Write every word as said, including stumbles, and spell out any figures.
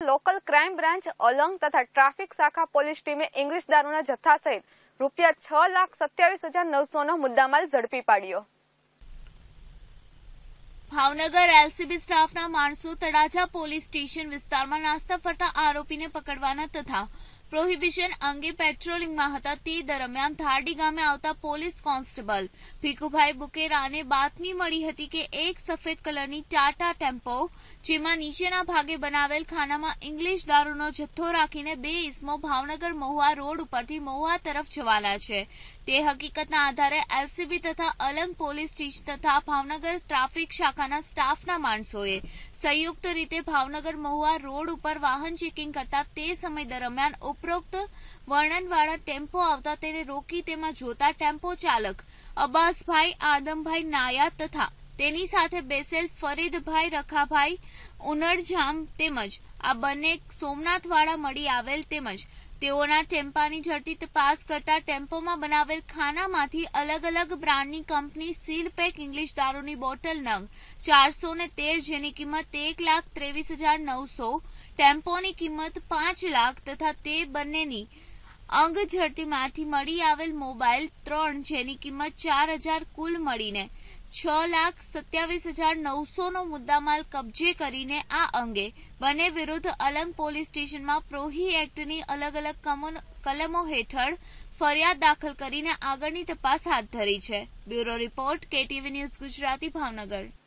Local crime branch Alang તથા traffic શાખા police ટીમે ઇંગ્લિશ દારૂના જથ્થા સહિત રૂપિયા છ લાખ સત્યાવીસ હજાર નવસો નો મુદ્દામાલ ઝડપી પાડ્યો। ભાવનગર એલસીબી સ્ટાફના માણસો તળાજા પોલીસ સ્ટેશન વિસ્તારમાં નાસ્તા ફરતા આરોપીને પકડવાના તથા પ્રોહિબિશન અંગે પેટ્રોલિંગમાં હતા। તે દરમિયાન ધારડી ગામે આવતા પોલીસ કોન્સ્ટેબલ ભીખુભાઈ બુકેરાને બાતમી મળી હતી કે એક સફેદ કલરની ટાટા ટેમ્પો જેમાં નીચેના ભાગે બનાવેલ ખાનામાં ઇંગ્લિશ દારૂનો જથ્થો રાખીને બે ઇસમો ભાવનગર મહુવા રોડ ઉપરથી મહુવા તરફ જવાના છે। તે હકીકતના આધારે એલસીબી તથા અલંગ પોલીસ સ્ટેશન તથા ભાવનગર ટ્રાફિક શાખાના સ્ટાફના માણસોએ સંયુક્ત રીતે ભાવનગર મહુવા રોડ ઉપર વાહન ચેકિંગ કરતા તે સમય દરમિયાન ઉપરોક્ત વર્ણનવાળા ટેમ્પો આવતા તેને રોકી તેમાં જોતા ટેમ્પો ચાલક અબ્બાસભાઈ આદમભાઈ નાયા તથા તેની સાથે બેસેલ ફરીદભાઈ રખાભાઈ ઉનડજામ તેમજ આ બંને સોમનાથવાળા મળી આવેલ તેમજ તેઓના ટેમ્પાની ઝડપી તપાસ કરતા ટેમ્પોમાં બનાવેલ ખાનામાંથી અલગ અલગ બ્રાન્ડની કંપની સીલ પેક ઇંગ્લિશ દારૂની બોટલ નંગ ચારસો ને તેર જેની કિંમત એક લાખ ત્રેવીસ હજાર નવસો ટેમ્પોની કિંમત પાંચ લાખ તથા તે બંનેની અંગ ઝડતીમાંથી મળી આવેલ મોબાઈલ ત્રણ જેની કિંમત ચાર હજાર કુલ મળીને છ લાખ સત્યાવીસ હજાર નવસો નો મુદ્દામાલ કબજે કરીને આ અંગે બંને વિરુદ્ધ અલંગ પોલીસ સ્ટેશનમાં પ્રોહી એક્ટની અલગ અલગ કલમો હેઠળ ફરિયાદ દાખલ કરીને આગળની તપાસ હાથ ધરી છે। Bureau report KTV news Gujarati Bhavnagar.